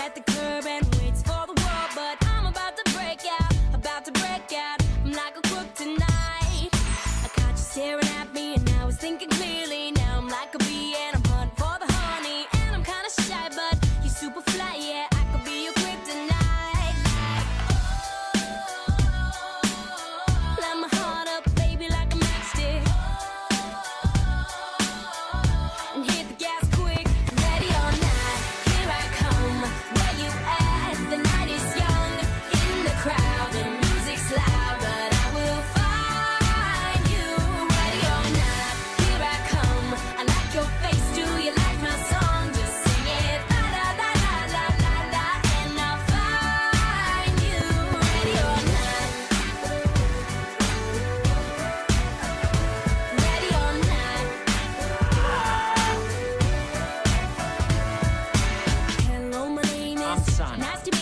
at the curb and waits for the world, but I'm about to break out, about to break out. I'm like a crook tonight. I caught you staring at me and I was thinking clearly. Now I'm like a bee and I'm hunting for the honey. And I'm kinda shy, but you're super fly, yeah. I could be your kryptonite. Light my heart up, baby, like a matchstick. And hit the gas quick, ready or not, here I come. Where you at? The night is young. In the crowd, the music's loud, but I will find you. Ready or not, here I come. I like your face, do you like my song? Just sing it, la la la la la la la, and I'll find you. Ready or not, ready or not. Hello, my name is I'm Sana. Nasty